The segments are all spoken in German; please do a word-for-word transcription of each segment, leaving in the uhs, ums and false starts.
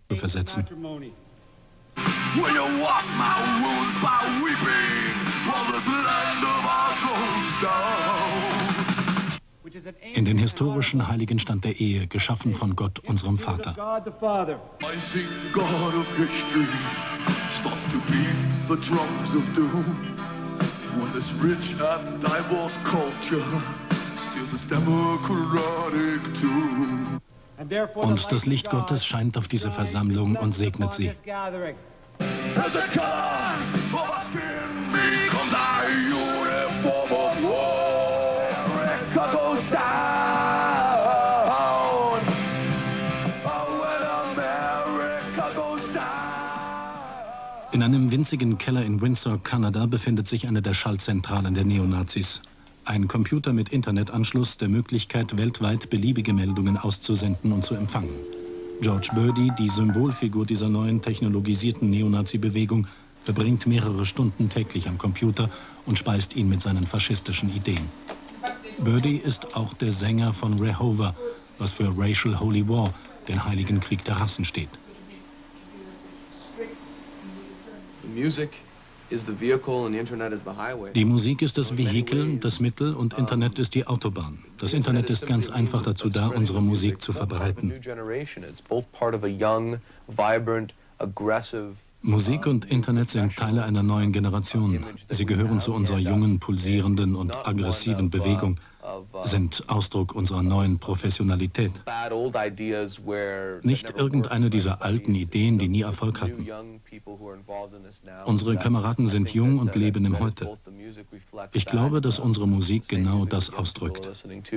zu versetzen. In den historischen Heiligenstand der Ehe, geschaffen von Gott, unserem Vater. Und das Licht Gottes scheint auf diese Versammlung und segnet sie. In einem winzigen Keller in Windsor, Kanada, befindet sich eine der Schaltzentralen der Neonazis. Ein Computer mit Internetanschluss, der Möglichkeit, weltweit beliebige Meldungen auszusenden und zu empfangen. George Birdie, die Symbolfigur dieser neuen technologisierten Neonazi-Bewegung, verbringt mehrere Stunden täglich am Computer und speist ihn mit seinen faschistischen Ideen. Birdie ist auch der Sänger von Rehover, was für Racial Holy War, den Heiligen Krieg der Rassen, steht. Die Musik ist das Vehikel, das Mittel und Internet ist die Autobahn. Das Internet ist ganz einfach dazu da, unsere Musik zu verbreiten. Musik und Internet sind Teile einer neuen Generation. Sie gehören zu unserer jungen, pulsierenden und aggressiven Bewegung, sind Ausdruck unserer neuen Professionalität. Nicht irgendeine dieser alten Ideen, die nie Erfolg hatten. Unsere Kameraden sind jung und leben im Heute. Ich glaube, dass unsere Musik genau das ausdrückt.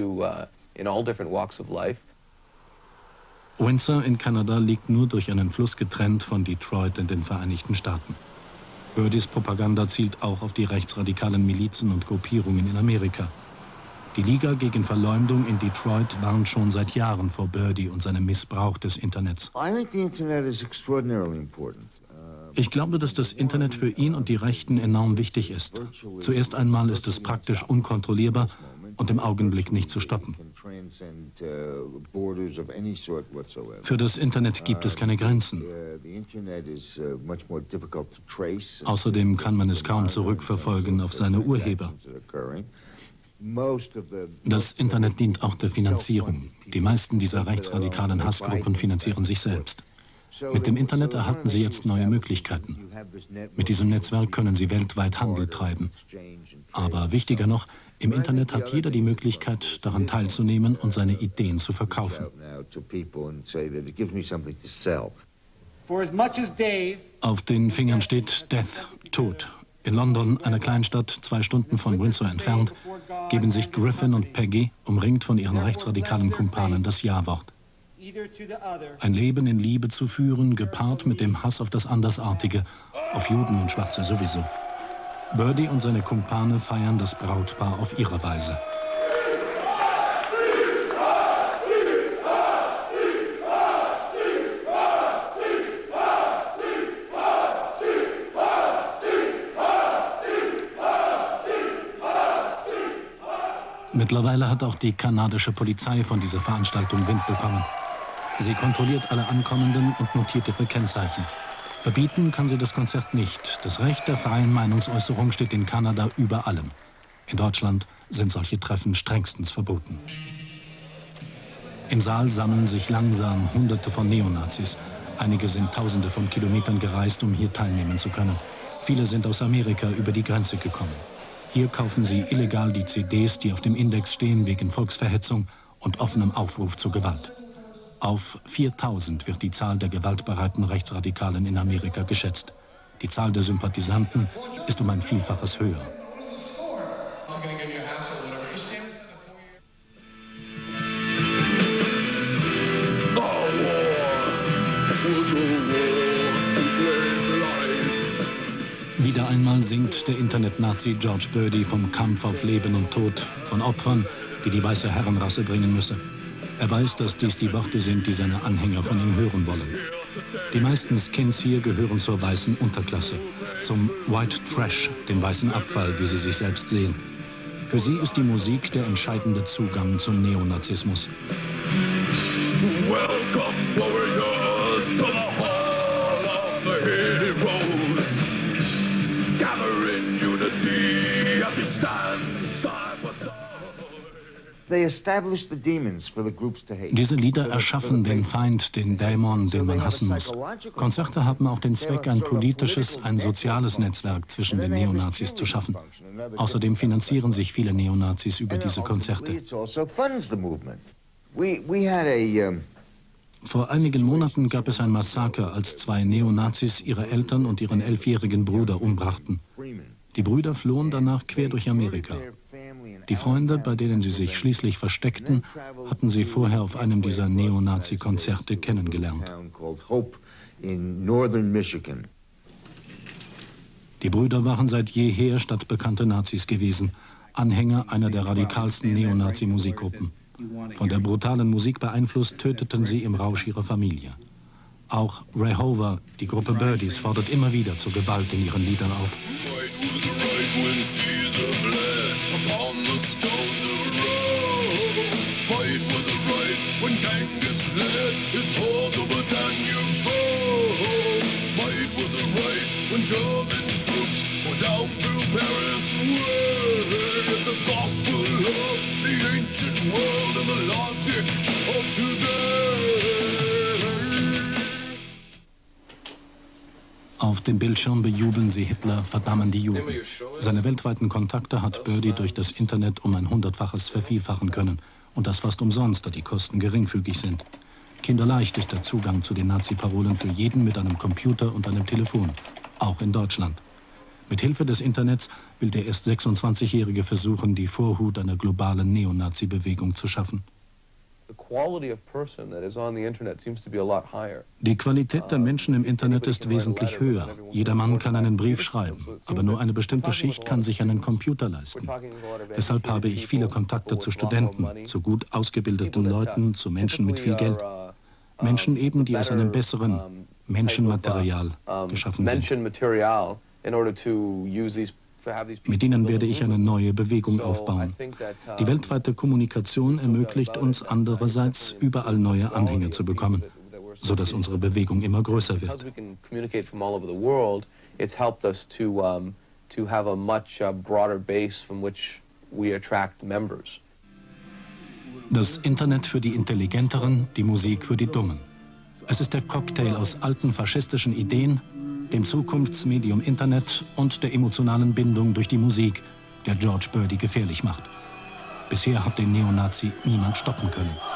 Windsor in Kanada liegt nur durch einen Fluss getrennt von Detroit in den Vereinigten Staaten. Birdies Propaganda zielt auch auf die rechtsradikalen Milizen und Gruppierungen in Amerika. Die Liga gegen Verleumdung in Detroit warnt schon seit Jahren vor Birdie und seinem Missbrauch des Internets. Ich glaube, dass das Internet für ihn und die Rechten enorm wichtig ist. Zuerst einmal ist es praktisch unkontrollierbar und im Augenblick nicht zu stoppen. Für das Internet gibt es keine Grenzen. Außerdem kann man es kaum zurückverfolgen auf seine Urheber. Das Internet dient auch der Finanzierung. Die meisten dieser rechtsradikalen Hassgruppen finanzieren sich selbst. Mit dem Internet erhalten sie jetzt neue Möglichkeiten. Mit diesem Netzwerk können sie weltweit Handel treiben. Aber wichtiger noch, im Internet hat jeder die Möglichkeit, daran teilzunehmen und seine Ideen zu verkaufen. Auf den Fingern steht Death, Tod. In London, einer Kleinstadt zwei Stunden von Windsor entfernt, geben sich Griffin und Peggy, umringt von ihren rechtsradikalen Kumpanen, das Ja-Wort. Ein Leben in Liebe zu führen, gepaart mit dem Hass auf das Andersartige, auf Juden und Schwarze sowieso. Birdie und seine Kumpane feiern das Brautpaar auf ihre Weise. Mittlerweile hat auch die kanadische Polizei von dieser Veranstaltung Wind bekommen. Sie kontrolliert alle Ankommenden und notiert ihre Kennzeichen. Verbieten kann sie das Konzert nicht. Das Recht der freien Meinungsäußerung steht in Kanada über allem. In Deutschland sind solche Treffen strengstens verboten. Im Saal sammeln sich langsam Hunderte von Neonazis. Einige sind Tausende von Kilometern gereist, um hier teilnehmen zu können. Viele sind aus Amerika über die Grenze gekommen. Hier kaufen sie illegal die C Ds, die auf dem Index stehen wegen Volksverhetzung und offenem Aufruf zur Gewalt. Auf viertausend wird die Zahl der gewaltbereiten Rechtsradikalen in Amerika geschätzt. Die Zahl der Sympathisanten ist um ein Vielfaches höher. Wieder einmal singt der Internet-Nazi George Birdie vom Kampf auf Leben und Tod, von Opfern, die die weiße Herrenrasse bringen müsse. Er weiß, dass dies die Worte sind, die seine Anhänger von ihm hören wollen. Die meisten Skins hier gehören zur weißen Unterklasse, zum White Trash, dem weißen Abfall, wie sie sich selbst sehen. Für sie ist die Musik der entscheidende Zugang zum Neonazismus. Welcome, warriors, to the Diese Lieder erschaffen den Feind, den Dämon, den man hassen muss. Konzerte haben auch den Zweck, ein politisches, ein soziales Netzwerk zwischen den Neonazis zu schaffen. Außerdem finanzieren sich viele Neonazis über diese Konzerte. Vor einigen Monaten gab es ein Massaker, als zwei Neonazis ihre Eltern und ihren elfjährigen Bruder umbrachten. Die Brüder flohen danach quer durch Amerika. Die Freunde, bei denen sie sich schließlich versteckten, hatten sie vorher auf einem dieser Neonazi-Konzerte kennengelernt. Die Brüder waren seit jeher stadtbekannte Nazis gewesen, Anhänger einer der radikalsten Neonazi-Musikgruppen. Von der brutalen Musik beeinflusst, töteten sie im Rausch ihrer Familie. Auch Ray Hoover, die Gruppe Birdies, fordert immer wieder zur Gewalt in ihren Liedern auf. Auf dem Bildschirm bejubeln sie Hitler, verdammen die Juden. Seine weltweiten Kontakte hat Birdie durch das Internet um ein hundertfaches vervielfachen können. Und das fast umsonst, da die Kosten geringfügig sind. Kinderleicht ist der Zugang zu den Nazi-Parolen für jeden mit einem Computer und einem Telefon, auch in Deutschland. Mit Hilfe des Internets will der erst sechsundzwanzigjährige versuchen, die Vorhut einer globalen Neonazi-Bewegung zu schaffen. Die Qualität der Menschen im Internet ist wesentlich höher. Jeder Mann kann einen Brief schreiben, aber nur eine bestimmte Schicht kann sich einen Computer leisten. Deshalb habe ich viele Kontakte zu Studenten, zu gut ausgebildeten Leuten, zu Menschen mit viel Geld. Menschen eben, die aus einem besseren Menschenmaterial geschaffen sind. Mit ihnen werde ich eine neue Bewegung aufbauen. Die weltweite Kommunikation ermöglicht uns andererseits, überall neue Anhänger zu bekommen, sodass unsere Bewegung immer größer wird. Das Internet für die Intelligenteren, die Musik für die Dummen. Es ist der Cocktail aus alten faschistischen Ideen, dem Zukunftsmedium Internet und der emotionalen Bindung durch die Musik, der George Birdie gefährlich macht. Bisher hat den Neonazi niemand stoppen können.